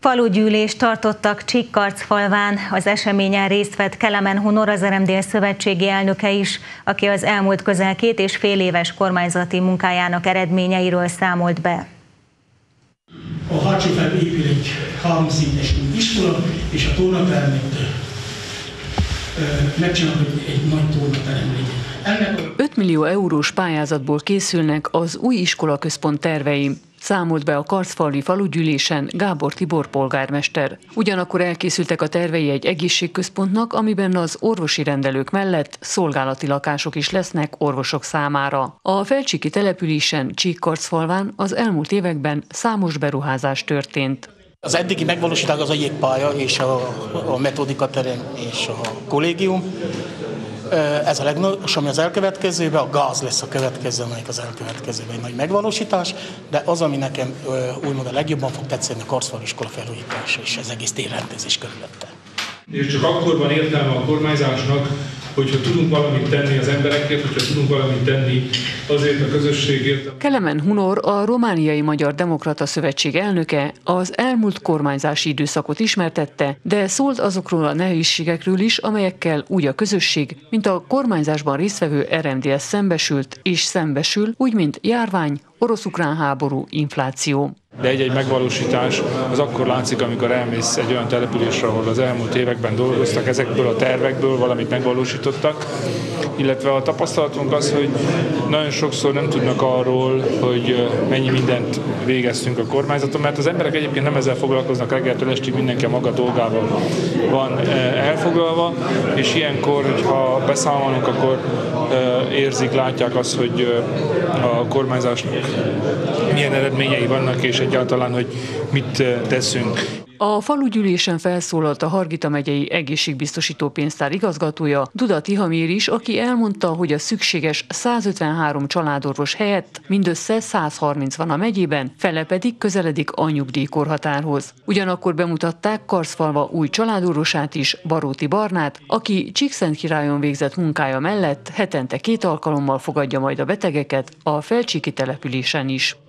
Falugyűlést tartottak Csíkkarcfalván, az eseményen részt vett Kelemen Hunor, az RMDSZ szövetségi elnöke is, aki az elmúlt közel 2,5 éves kormányzati munkájának eredményeiről számolt be. A hátsó fel épül egy 3 szintes iskola, és a tornatermet megcsináljuk, hogy egy nagy tornaterem legyen. 5 millió eurós pályázatból készülnek az új iskolaközpont tervei, számolt be a karcfalvi falugyűlésen Gábor Tibor polgármester. Ugyanakkor elkészültek a tervei egy egészségközpontnak, amiben az orvosi rendelők mellett szolgálati lakások is lesznek orvosok számára. A felcsíki településen Csíkkarcfalván az elmúlt években számos beruházás történt. Az eddigi megvalósítás az a jégpálya és a metodikaterem és a kollégium. Ez a legnagyobb, ami az elkövetkezőben, a gáz lesz a következő, amelyik az elkövetkezőben egy nagy megvalósítás, de az, ami nekem úgymond a legjobban fog tetszeni, a karcfalvi iskola felújítása és az egész térrendezés körülötte. És csak akkor van értelme a kormányzásnak, hogyha tudunk valamit tenni az emberekért, hogyha tudunk valamit tenni azért a közösségért. Kelemen Hunor, a Romániai Magyar Demokrata Szövetség elnöke, az elmúlt kormányzási időszakot ismertette, de szólt azokról a nehézségekről is, amelyekkel úgy a közösség, mint a kormányzásban résztvevő RMDSZ szembesült és szembesül, úgy mint járvány, orosz-ukrán háború, infláció. De egy-egy megvalósítás az akkor látszik, amikor elmész egy olyan településre, ahol az elmúlt években dolgoztak, ezekből a tervekből valamit megvalósítottak, illetve a tapasztalatunk az, hogy nagyon sokszor nem tudnak arról, hogy mennyi mindent végeztünk a kormányzaton, mert az emberek egyébként nem ezzel foglalkoznak, reggeltől estig mindenki a maga dolgával van elfoglalva, és ilyenkor, hogyha beszámolunk, akkor érzik, látják azt, hogy a kormányzásnak milyen eredményei vannak, és egyáltalán, hogy mit teszünk. A falugyűlésen felszólalt a Hargita megyei egészségbiztosító pénztár igazgatója, Duda Tihamér is, aki elmondta, hogy a szükséges 153 családorvos helyett mindössze 130 van a megyében, fele pedig közeledik a nyugdíjkorhatárhoz. Ugyanakkor bemutatták Karcfalva új családorvosát is, Baróti Barnát, aki Csíkszentkirályon végzett munkája mellett hetente 2 alkalommal fogadja majd a betegeket a felcsíki településen is.